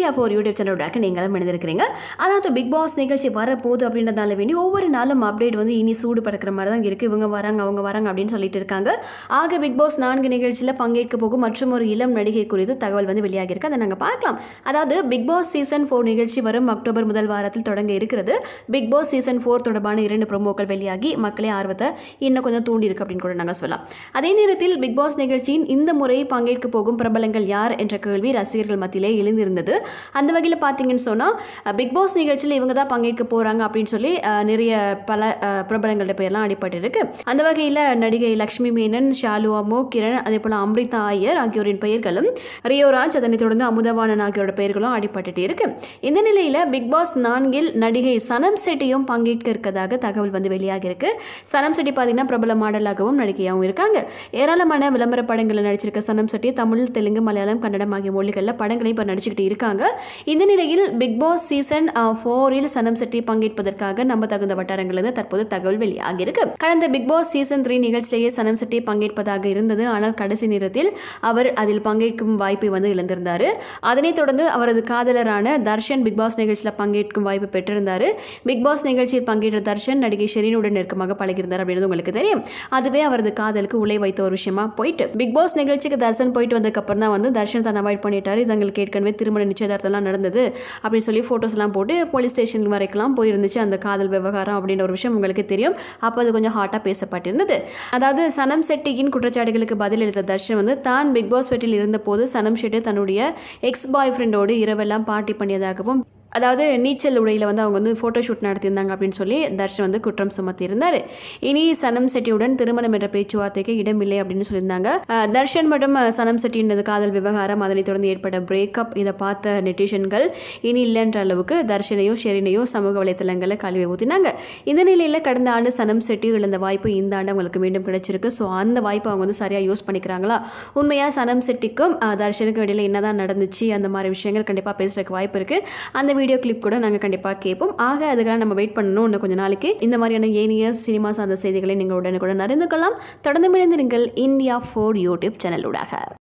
India 4 YouTube சேனலோட நீங்களும் இணைந்திருக்கிறீங்க. அதாவது பிக் பாஸ் நிகழ்ச்சி வரப்போகுது அப்படின்றதால வேண்டி ஒவ்வொரு நாளும் அப்டேட் வந்து இனி சூடு பறக்கிற மாதிரி தான் இருக்குது. இவங்க வராங்க அவங்க வராங்க அப்படின்னு சொல்லிட்டு இருக்காங்க. ஆக பிக் பாஸ் 4 நிகழ்ச்சியில் பங்கேற்க போகும் மற்றும் ஒரு இளம் நடிகை குறித்து தகவல் வந்து வெளியாகிருக்கு. அதை நாங்கள் பார்க்கலாம். அதாவது பிக் பாஸ் சீசன் 4 நிகழ்ச்சி வரும் அக்டோபர் முதல் வாரத்தில் தொடங்க இருக்கிறது. பிக் பாஸ் சீசன் 4 தொடர்பான 2 ப்ரோமோக்கள் வெளியாகி மக்களே ஆர்வத்தை இன்னும் கொஞ்சம் தூண்டி இருக்கு அப்படின்னு கூட நாங்கள் சொல்லலாம். அதே நேரத்தில் பிக் பாஸ் நிகழ்ச்சியின் இந்த முறை பங்கேற்க போகும் பிரபலங்கள் யார் என்ற கேள்வி ரசிகர்கள் மத்தியிலே எழுந்திருந்தது. அந்த வகையில் பார்த்தீங்கன்னு சொன்னால் பிக் பாஸ் நிகழ்ச்சியில் இவங்க தான் பங்கேற்க போகிறாங்க அப்படின்னு சொல்லி நிறைய பல பிரபலங்களோட பேர்லாம் அடிப்பட்டு இருக்கு. அந்த வகையில் நடிகை லக்ஷ்மி மேனன், ஷாலு அமோ, கிரண், அதே போல் அம்ரிதா ஐயர் ஆகியோரின் பெயர்களும், ரியோராஜ், அதனைத் தொடர்ந்து அமுதவாணன் ஆகியோரோட பெயர்களும் அடிப்பட்டு இருக்கு. இந்த நிலையில் பிக் பாஸ் 4 நடிகை சனம் செட்டியும் பங்கேற்க இருக்கதாக தகவல் வந்து வெளியாகி இருக்கு. சனம் செட்டி பார்த்தீங்கன்னா பிரபல மாடலாகவும் நடிகையாகவும் இருக்காங்க. ஏராளமான விளம்பர படங்களில் நடிச்சிருக்க சனம் செட்டி தமிழ், தெலுங்கு, மலையாளம், கன்னடம் ஆகிய மொழிகளில் படங்களை இப்போ நடிச்சுக்கிட்டு இருக்காங்க. இந்த நிலையில் Bigg Boss season 4 Sanam Shetty பங்கேற்பதற்காக நம்ப தகுந்த வட்டாரங்களிலிருந்து தற்போது தகவல் வெளியாகி இருக்கு. கடந்த பிக் பாஸ் சீசன் 3 நிகழ்ச்சியிலேயே சனம் செட்டி பங்கேற்பதாக இருந்தது. ஆனால் கடைசி நேரத்தில் அவர் அதில் பங்கேற்கும் வாய்ப்பை வந்து இழந்திருந்தார். அதனைத் தொடர்ந்து அவரது காதலரான தர்ஷன் பிக் பாஸ் நிகழ்ச்சியில் பங்கேற்கும் வாய்ப்பு பெற்றிருந்தார். பிக் பாஸ் நிகழ்ச்சியில் பங்கேற்ற தர்ஷன் நடிகை ஷெரீனுடன் நெருக்கமாக பழகியிருந்தார் அப்படின்றது உங்களுக்கு தெரியும். அதுவே அவரது காதலுக்கு உலை வைத்த ஒரு விஷயமா போயிட்டு பிக் பாஸ் நிகழ்ச்சிக்கு தர்ஷன் போயிட்டு வந்ததுக்கப்புறம் தான் வந்து தர்ஷன் தான் அவாய்ட் பண்ணிட்டாரு. தங்களுக்கு ஏற்கனவே திருமண நிச்சயதார்த்தம்லாம் நடந்தது அப்படின்னு சொல்லி ஃபோட்டோஸ் எல்லாம் போட்டு போலீஸ் ஸ்டேஷன் வரைக்கும் போயிருந்துச்சு அந்த காதல் விவகாரம் அப்படின்ற ஒரு விஷயம் உங்களுக்கு தெரியும். அப்போ அது கொஞ்சம் ஹாட்டாக பேசப்பட்டிருந்தது. அதாவது சனம் செட்டியின் குற்றச்சாட்டுகளுக்கு பதில் அளித்த தர்ஷன் வந்து தான் பிக் பாஸ் வீட்டில் இருந்தபோது சனம் செட்டி தன்னுடைய எக்ஸ் பாய் ஃப்ரெண்டோடு இரவெல்லாம் பார்ட்டி பண்ணியதாகவும், அதாவது நீச்சல் உடையில் வந்து அவங்க வந்து ஃபோட்டோ ஷூட் நடத்தியிருந்தாங்க அப்படின்னு சொல்லி தர்ஷன் வந்து குற்றம் சுமத்தியிருந்தார். இனி சனம் செட்டியுடன் திருமணம் என்ற பேச்சுவார்த்தைக்கு இடமில்லை அப்படின்னு சொல்லியிருந்தாங்க. தர்ஷன் மற்றும் சனம் செட்டியின் காதல் விவகாரம், அதனைத் தொடர்ந்து ஏற்பட்ட பிரேக்கப், இதை பார்த்த நெட்டிசன்கள் இனி இல்லைன்ற அளவுக்கு தர்ஷனையும் ஷெரீனையும் சமூக வலைத்தளங்களில் கழுவி ஊற்றினாங்க. இந்த நிலையில் கடந்த ஆண்டு சனம் செட்டி இழந்த வாய்ப்பு இந்த ஆண்டு அவங்களுக்கு மீண்டும் கிடைச்சிருக்கு. ஸோ அந்த வாய்ப்பை அவங்க வந்து சரியாக யூஸ் பண்ணிக்கிறாங்களா, உண்மையாக சனம் செட்டிக்கும் தர்ஷனுக்கும் இடையில் என்னதான் நடந்துச்சு, அந்த மாதிரி விஷயங்கள் கண்டிப்பாக பேசுறதுக்கு வாய்ப்பு இருக்குது. அந்த வீடியோ கிளிப் கூட நாங்கள் கண்டிப்பாக கேட்போம். ஆக அதுக்காக நம்ம வெயிட் பண்ணணும். இன்னும் கொஞ்சம் நாளைக்கு இந்த மாதிரியான ஏனிய சினிமா சார்ந்த செய்திகளை நீங்கள் உடனுக்குடன் அறிந்து கொள்ளலாம். தொடர்ந்து இணைந்திருங்கள் இந்தியா 4 யூடியூப் சேனலூடாக.